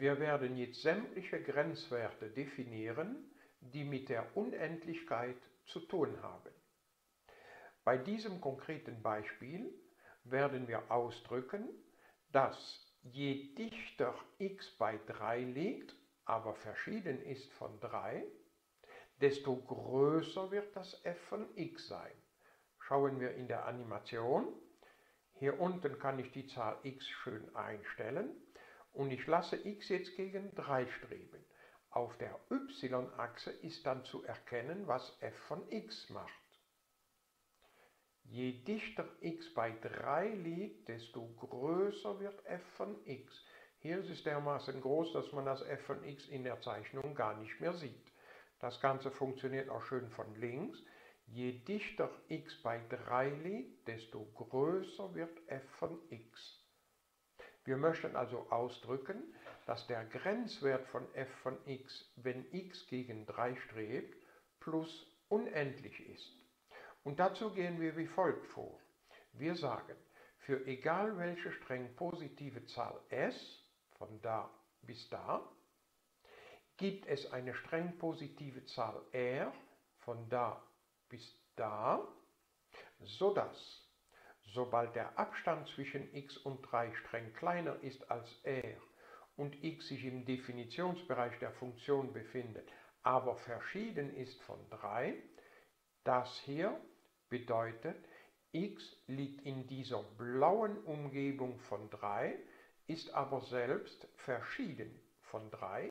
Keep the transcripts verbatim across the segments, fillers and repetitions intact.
Wir werden jetzt sämtliche Grenzwerte definieren, die mit der Unendlichkeit zu tun haben. Bei diesem konkreten Beispiel werden wir ausdrücken, dass je dichter x bei drei liegt, aber verschieden ist von drei, desto größer wird das f von x sein. Schauen wir in der Animation. Hier unten kann ich die Zahl x schön einstellen und ich lasse x jetzt gegen drei streben. Auf der y-Achse ist dann zu erkennen, was f von x macht. Je dichter x bei drei liegt, desto größer wird f von x. Hier ist es dermaßen groß, dass man das f von x in der Zeichnung gar nicht mehr sieht. Das Ganze funktioniert auch schön von links. Je dichter x bei drei liegt, desto größer wird f von x. Wir möchten also ausdrücken, dass der Grenzwert von f von x, wenn x gegen drei strebt, plus unendlich ist. Und dazu gehen wir wie folgt vor. Wir sagen, für egal welche streng positive Zahl s, von da bis da, gibt es eine streng positive Zahl r, von da bis da, sodass, sobald der Abstand zwischen x und drei streng kleiner ist als r und x sich im Definitionsbereich der Funktion befindet, aber verschieden ist von drei, das hier bedeutet, x liegt in dieser blauen Umgebung von drei, ist aber selbst verschieden von drei.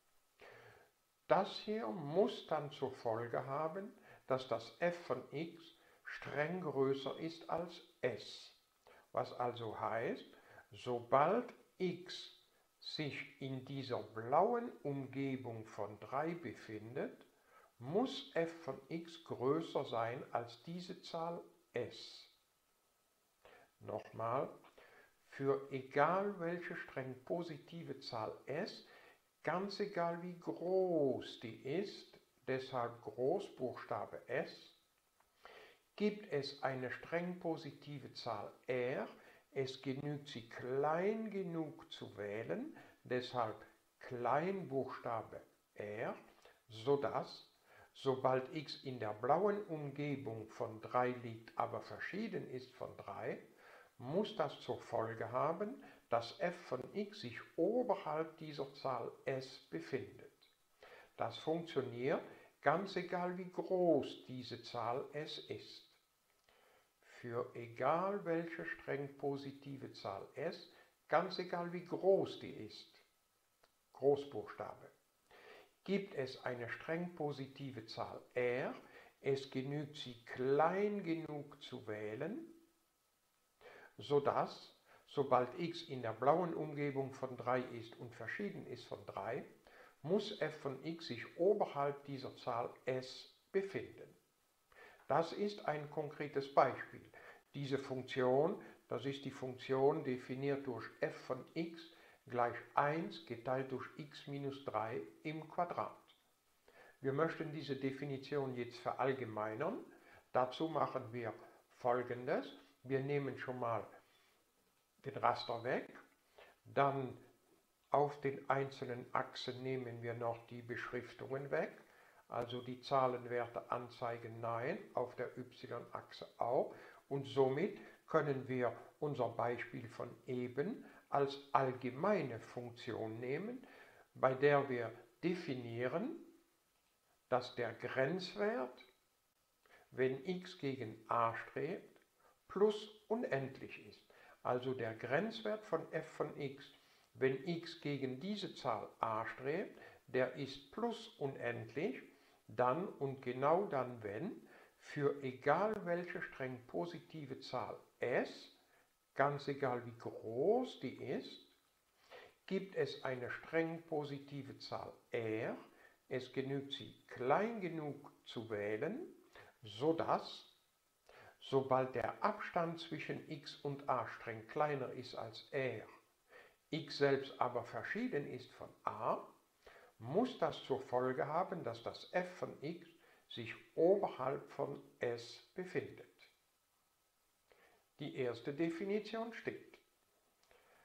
Das hier muss dann zur Folge haben, dass das f von x streng größer ist als s. Was also heißt, sobald x sich in dieser blauen Umgebung von drei befindet, muss f von x größer sein als diese Zahl s. Nochmal, für egal welche streng positive Zahl s, ganz egal wie groß die ist, deshalb Großbuchstabe S, gibt es eine streng positive Zahl r, es genügt sie klein genug zu wählen, deshalb Kleinbuchstabe r, sodass, sobald x in der blauen Umgebung von drei liegt, aber verschieden ist von drei, muss das zur Folge haben, dass f von x sich oberhalb dieser Zahl s befindet. Das funktioniert ganz egal wie groß diese Zahl s ist. Für egal welche streng positive Zahl s, ganz egal wie groß die ist, Großbuchstabe, gibt es eine streng positive Zahl r, es genügt sie klein genug zu wählen, sodass, sobald x in der blauen Umgebung von drei ist und verschieden ist von drei, muss f von x sich oberhalb dieser Zahl s befinden. Das ist ein konkretes Beispiel. Diese Funktion, das ist die Funktion definiert durch f von x gleich eins geteilt durch x minus drei im Quadrat. Wir möchten diese Definition jetzt verallgemeinern. Dazu machen wir Folgendes. Wir nehmen schon mal den Raster weg, dann auf den einzelnen Achsen nehmen wir noch die Beschriftungen weg, also die Zahlenwerte anzeigen, nein, auf der y-Achse auch, und somit können wir unser Beispiel von eben als allgemeine Funktion nehmen, bei der wir definieren, dass der Grenzwert, wenn x gegen a strebt, plus unendlich ist. Also der Grenzwert von f von x, wenn x gegen diese Zahl a strebt, der ist plus unendlich, dann und genau dann, wenn für egal welche streng positive Zahl s, ganz egal wie groß die ist, gibt es eine streng positive Zahl r, es genügt sie klein genug zu wählen, sodass, sobald der Abstand zwischen x und a streng kleiner ist als r, x selbst aber verschieden ist von a, muss das zur Folge haben, dass das f von x sich oberhalb von s befindet. Die erste Definition stimmt.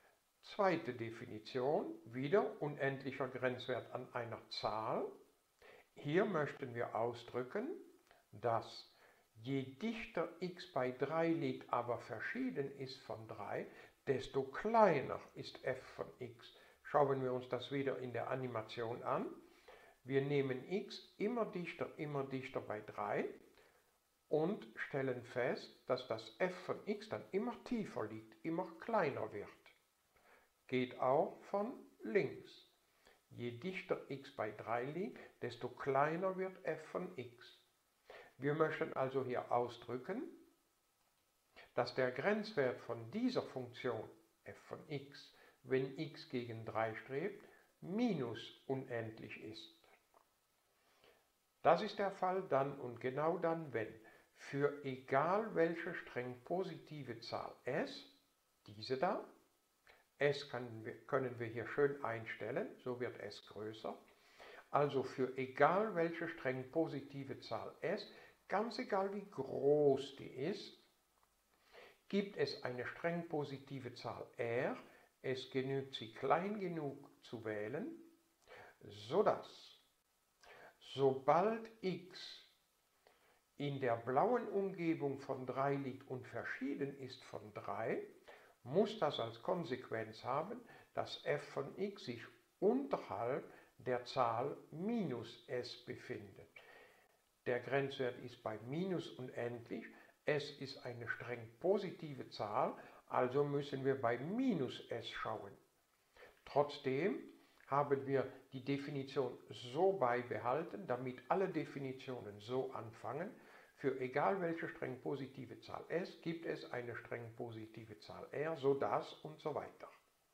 Zweite Definition, wieder unendlicher Grenzwert an einer Zahl. Hier möchten wir ausdrücken, dass je dichter x bei drei liegt, aber verschieden ist von drei, desto kleiner ist f von x. Schauen wir uns das wieder in der Animation an. Wir nehmen x immer dichter, immer dichter bei drei und stellen fest, dass das f von x dann immer tiefer liegt, immer kleiner wird. Geht auch von links. Je dichter x bei drei liegt, desto kleiner wird f von x. Wir möchten also hier ausdrücken, dass der Grenzwert von dieser Funktion f von x, wenn x gegen drei strebt, minus unendlich ist. Das ist der Fall dann und genau dann, wenn für egal welche streng positive Zahl s, diese da, s können wir, können wir hier schön einstellen, so wird s größer, also für egal welche streng positive Zahl s, ganz egal wie groß die ist, gibt es eine streng positive Zahl r, es genügt sie klein genug zu wählen, sodass sobald x in der blauen Umgebung von drei liegt und verschieden ist von drei, muss das als Konsequenz haben, dass f von x sich unterhalb der Zahl minus s befindet. Der Grenzwert ist bei minus unendlich, s ist eine streng positive Zahl, also müssen wir bei minus s schauen. Trotzdem haben wir die Definition so beibehalten, damit alle Definitionen so anfangen. Für egal welche streng positive Zahl s gibt es eine streng positive Zahl r, so dass und so weiter.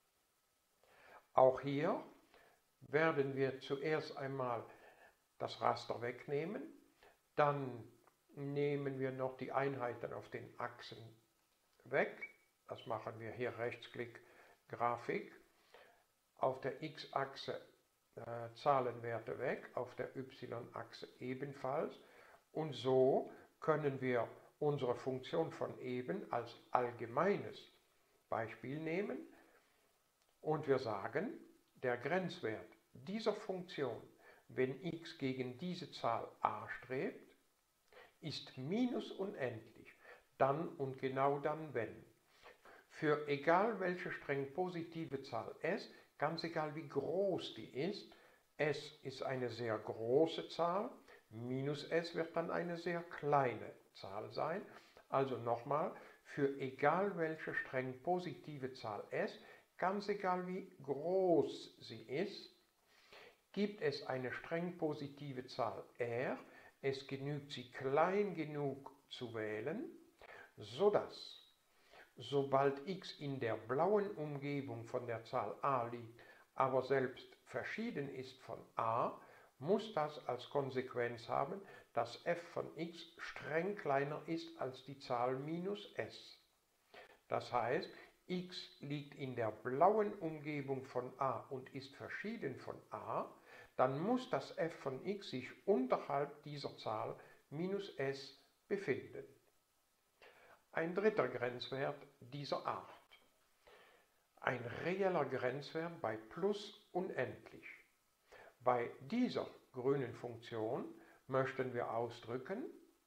Auch hier werden wir zuerst einmal das Raster wegnehmen, dann nehmen wir noch die Einheiten auf den Achsen weg. Das machen wir hier Rechtsklick Grafik. Auf der x-Achse äh, Zahlenwerte weg, auf der y-Achse ebenfalls. Und so können wir unsere Funktion von eben als allgemeines Beispiel nehmen und wir sagen, der Grenzwert dieser Funktion, wenn x gegen diese Zahl a strebt, ist minus unendlich, dann und genau dann, wenn für egal welche streng positive Zahl s, ganz egal wie groß die ist, s ist eine sehr große Zahl, minus s wird dann eine sehr kleine Zahl sein. Also nochmal, für egal welche streng positive Zahl s, ganz egal wie groß sie ist, gibt es eine streng positive Zahl r, es genügt sie klein genug zu wählen, sodass sobald x in der blauen Umgebung von der Zahl a liegt, aber selbst verschieden ist von a, muss das als Konsequenz haben, dass f von x streng kleiner ist als die Zahl minus s. Das heißt, x liegt in der blauen Umgebung von a und ist verschieden von a, dann muss das f von x sich unterhalb dieser Zahl minus s befinden. Ein dritter Grenzwert dieser Art. Ein reeller Grenzwert bei plus unendlich. Bei dieser grünen Funktion möchten wir ausdrücken,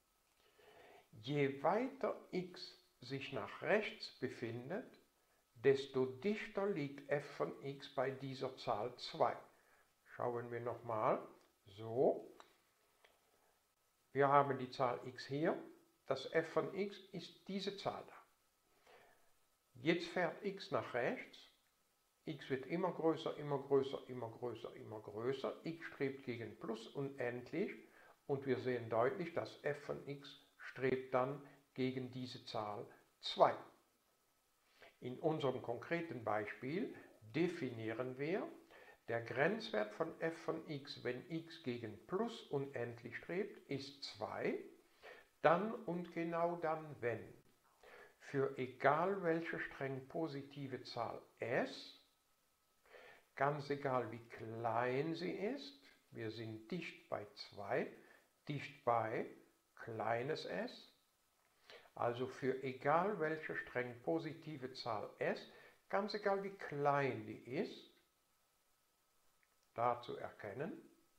je weiter x sich nach rechts befindet, desto dichter liegt f von x bei dieser Zahl zwei. Schauen wir nochmal. So. Wir haben die Zahl x hier. Das f von x ist diese Zahl da. Jetzt fährt x nach rechts. X wird immer größer, immer größer, immer größer, immer größer. X strebt gegen plus unendlich. Und wir sehen deutlich, dass f von x strebt dann gegen diese Zahl zwei. In unserem konkreten Beispiel definieren wir, der Grenzwert von f von x, wenn x gegen plus unendlich strebt, ist zwei. Dann und genau dann, wenn für egal welche streng positive Zahl s, ganz egal wie klein sie ist, wir sind dicht bei zwei, dicht bei kleines s, also für egal welche streng positive Zahl s, ganz egal wie klein die ist, da zu erkennen.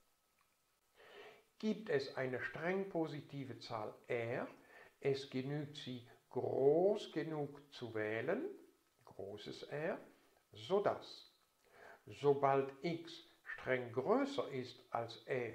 Gibt es eine streng positive Zahl R, es genügt sie groß genug zu wählen, großes R, sodass, sobald x streng größer ist als R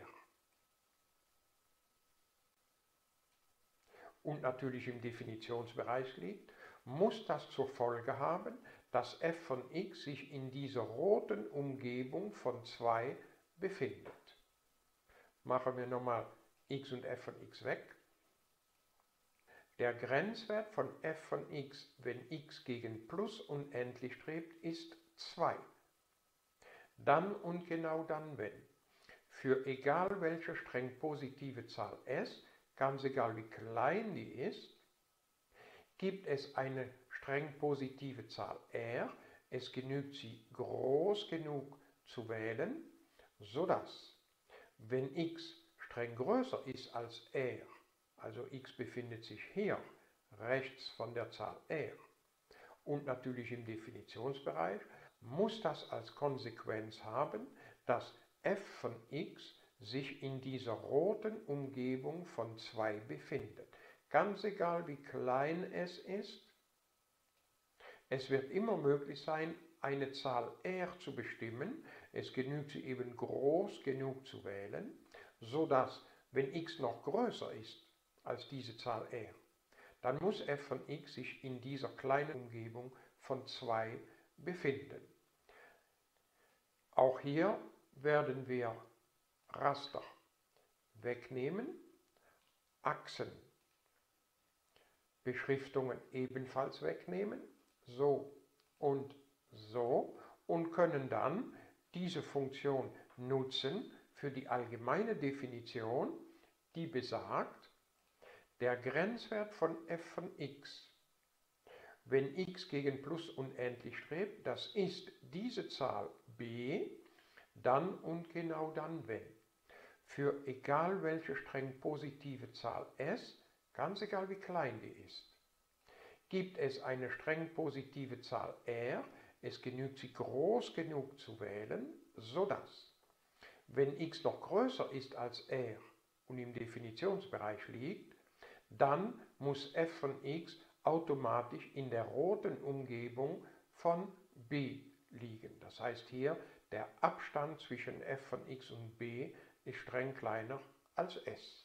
und natürlich im Definitionsbereich liegt, muss das zur Folge haben, dass f von x sich in dieser roten Umgebung von zwei befindet. Machen wir nochmal x und f von x weg. Der Grenzwert von f von x, wenn x gegen plus unendlich strebt, ist zwei. Dann und genau dann, wenn für egal welche streng positive Zahl s, ganz egal wie klein die ist, gibt es eine streng positive Zahl R, es genügt sie groß genug zu wählen, sodass, wenn x streng größer ist als R, also x befindet sich hier rechts von der Zahl R und natürlich im Definitionsbereich, muss das als Konsequenz haben, dass f von x sich in dieser roten Umgebung von zwei befindet. Ganz egal wie klein es ist, es wird immer möglich sein, eine Zahl R zu bestimmen. Es genügt sie eben groß genug zu wählen, sodass, wenn x noch größer ist als diese Zahl R, dann muss f von x sich in dieser kleinen Umgebung von zwei befinden. Auch hier werden wir Raster wegnehmen, Achsen, Beschriftungen ebenfalls wegnehmen, so und so, und können dann diese Funktion nutzen für die allgemeine Definition, die besagt, der Grenzwert von f von x, wenn x gegen plus unendlich strebt, das ist diese Zahl b, dann und genau dann, wenn für egal welche streng positive Zahl s, ganz egal wie klein die ist, gibt es eine streng positive Zahl R, es genügt sie groß genug zu wählen, sodass, wenn x noch größer ist als R und im Definitionsbereich liegt, dann muss f von x automatisch in der roten Umgebung von b liegen. Das heißt hier, der Abstand zwischen f von x und b ist streng kleiner als s.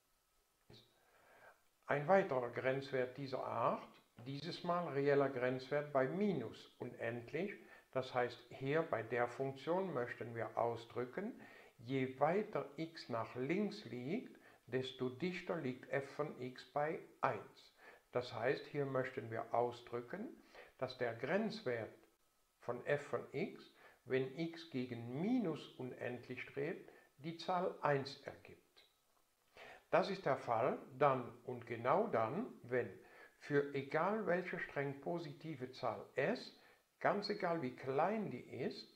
Ein weiterer Grenzwert dieser Art, dieses Mal reeller Grenzwert bei minus unendlich, das heißt hier bei der Funktion möchten wir ausdrücken, je weiter x nach links liegt, desto dichter liegt f von x bei eins. Das heißt, hier möchten wir ausdrücken, dass der Grenzwert von f von x, wenn x gegen minus unendlich strebt, die Zahl eins ergibt. Das ist der Fall dann und genau dann, wenn für egal welche streng positive Zahl s, ganz egal wie klein die ist,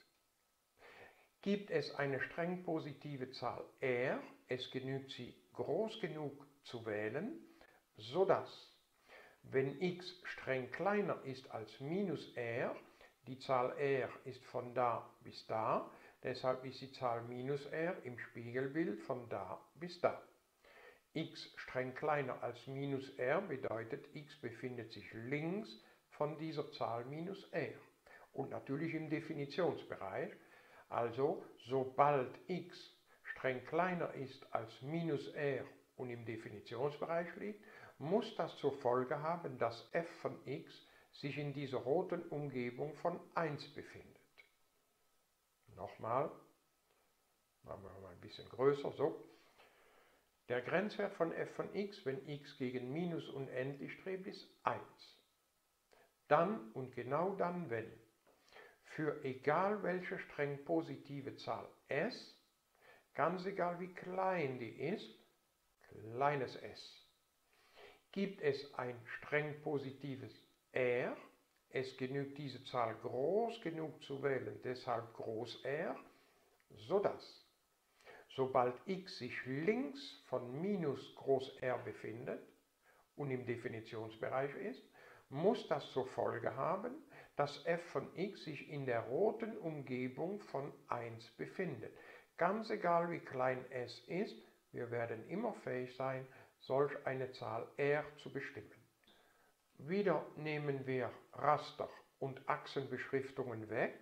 gibt es eine streng positive Zahl R, es genügt sie groß genug zu wählen, sodass, wenn x streng kleiner ist als minus R, die Zahl R ist von da bis da, deshalb ist die Zahl minus R im Spiegelbild von da bis da. X streng kleiner als minus R bedeutet, x befindet sich links von dieser Zahl minus R und natürlich im Definitionsbereich. Also, sobald x streng kleiner ist als minus R und im Definitionsbereich liegt, muss das zur Folge haben, dass f von x sich in dieser roten Umgebung von eins befindet. Nochmal, machen wir mal ein bisschen größer, so. Der Grenzwert von f von x, wenn x gegen minus unendlich strebt, ist eins. Dann und genau dann, wenn für egal welche streng positive Zahl s, ganz egal wie klein die ist, kleines s, gibt es ein streng positives R, es genügt diese Zahl groß genug zu wählen, deshalb groß R, sodass, sobald x sich links von minus groß R befindet und im Definitionsbereich ist, muss das zur Folge haben, dass f von x sich in der roten Umgebung von eins befindet. Ganz egal wie klein s ist, wir werden immer fähig sein, solch eine Zahl R zu bestimmen. Wieder nehmen wir Raster und Achsenbeschriftungen weg.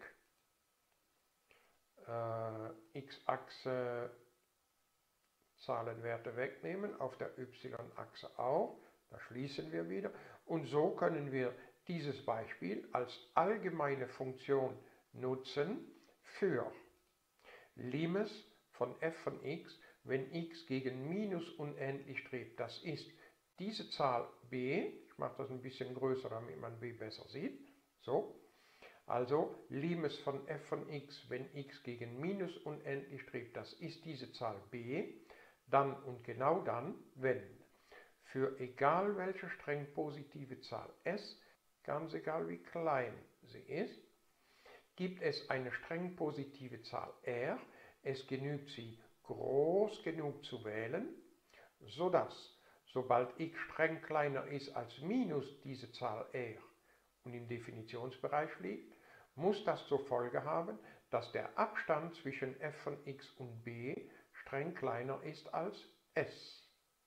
Äh, X-Achse Zahlenwerte wegnehmen, auf der Y-Achse auch. Da schließen wir wieder. Und so können wir dieses Beispiel als allgemeine Funktion nutzen für Limes von f von x, wenn x gegen minus unendlich strebt. Das ist diese Zahl b. Ich mache das ein bisschen größer, damit man b besser sieht. So. Also Limes von f von x, wenn x gegen minus unendlich strebt. Das ist diese Zahl b. Dann und genau dann, wenn für egal welche streng positive Zahl s, ganz egal wie klein sie ist, gibt es eine streng positive Zahl r, es genügt sie groß genug zu wählen, sodass, sobald x streng kleiner ist als minus diese Zahl r und im Definitionsbereich liegt, muss das zur Folge haben, dass der Abstand zwischen f von x und b streng kleiner ist als s.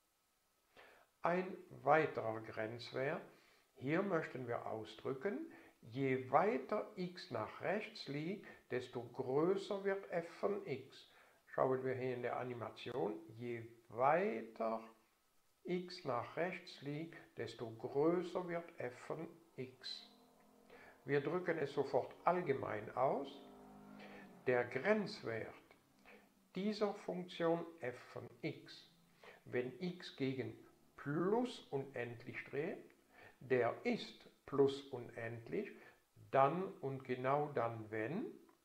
Ein weiterer Grenzwert, hier möchten wir ausdrücken, je weiter x nach rechts liegt, desto größer wird f von x. Schauen wir hier in der Animation, je weiter x nach rechts liegt, desto größer wird f von x. Wir drücken es sofort allgemein aus. Der Grenzwert dieser Funktion f von x, wenn x gegen plus unendlich strebt, der ist plus unendlich, dann und genau dann, wenn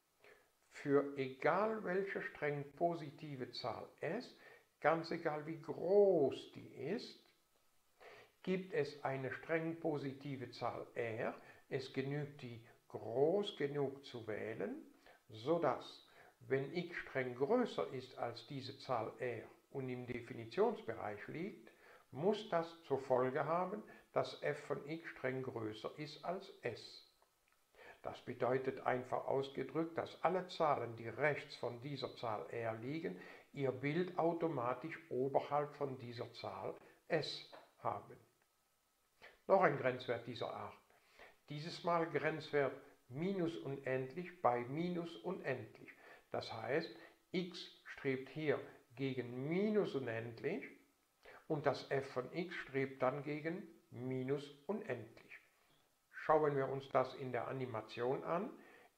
für egal welche streng positive Zahl s, ganz egal wie groß die ist, gibt es eine streng positive Zahl r, es genügt die groß genug zu wählen, sodass, wenn x streng größer ist als diese Zahl r und im Definitionsbereich liegt, muss das zur Folge haben, dass f von x streng größer ist als s. Das bedeutet einfach ausgedrückt, dass alle Zahlen, die rechts von dieser Zahl r liegen, ihr Bild automatisch oberhalb von dieser Zahl s haben. Noch ein Grenzwert dieser Art. Dieses Mal Grenzwert minus unendlich bei minus unendlich. Das heißt, x strebt hier gegen minus unendlich und das f von x strebt dann gegen minus unendlich. Schauen wir uns das in der Animation an.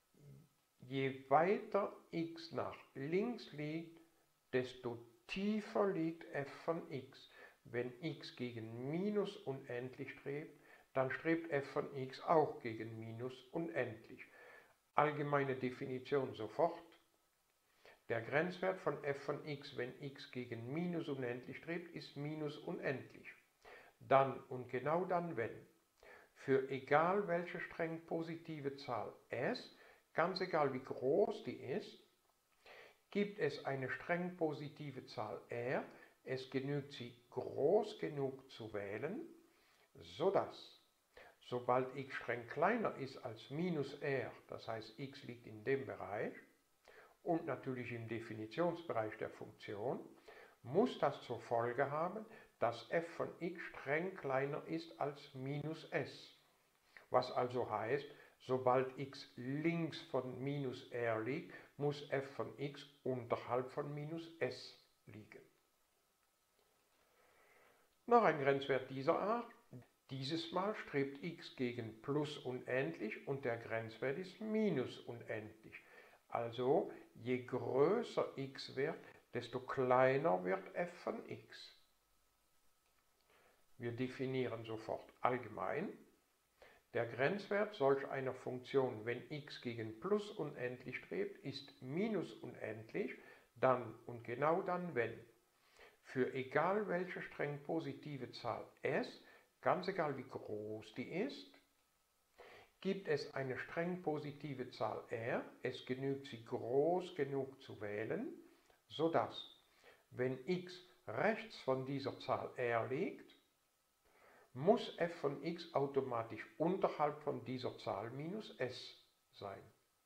Je weiter x nach links liegt, desto tiefer liegt f von x. Wenn x gegen minus unendlich strebt, dann strebt f von x auch gegen minus unendlich. Allgemeine Definition sofort. Der Grenzwert von f von x, wenn x gegen minus unendlich strebt, ist minus unendlich. Dann und genau dann, wenn für egal welche streng positive Zahl s, ganz egal wie groß die ist, gibt es eine streng positive Zahl r, es genügt sie groß genug zu wählen, sodass, sobald x streng kleiner ist als minus r, das heißt x liegt in dem Bereich, und natürlich im Definitionsbereich der Funktion, muss das zur Folge haben, dass f von x streng kleiner ist als minus s. Was also heißt, sobald x links von minus r liegt, muss f von x unterhalb von minus s liegen. Noch ein Grenzwert dieser Art. Dieses Mal strebt x gegen plus unendlich und der Grenzwert ist minus unendlich. Also je größer x wird, desto kleiner wird f von x. Wir definieren sofort allgemein. Der Grenzwert solch einer Funktion, wenn x gegen plus unendlich strebt, ist minus unendlich, dann und genau dann, wenn für egal welche streng positive Zahl s, ganz egal wie groß die ist, gibt es eine streng positive Zahl r, es genügt sie groß genug zu wählen, sodass, wenn x rechts von dieser Zahl r liegt, muss f von x automatisch unterhalb von dieser Zahl minus s sein.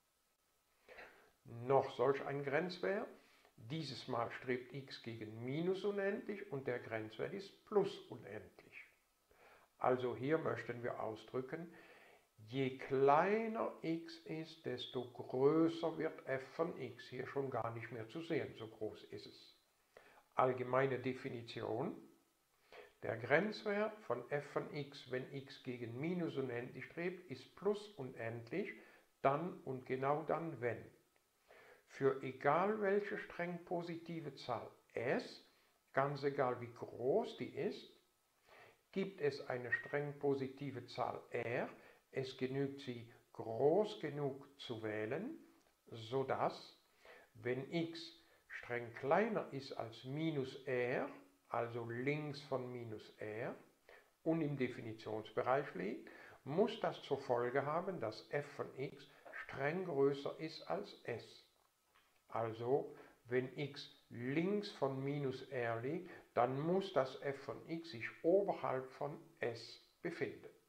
Noch solch ein Grenzwert. Dieses Mal strebt x gegen minus unendlich und der Grenzwert ist plus unendlich. Also hier möchten wir ausdrücken, je kleiner x ist, desto größer wird f von x. Hier schon gar nicht mehr zu sehen, so groß ist es. Allgemeine Definition. Der Grenzwert von f von x, wenn x gegen minus unendlich strebt, ist plus unendlich, dann und genau dann, wenn für egal welche streng positive Zahl s, ganz egal wie groß die ist, gibt es eine streng positive Zahl r, es genügt sie groß genug zu wählen, sodass, wenn x streng kleiner ist als minus r, also links von minus r, und im Definitionsbereich liegt, muss das zur Folge haben, dass f von x streng größer ist als s. Also, wenn x links von minus r liegt, dann muss das f von x sich oberhalb von s befinden.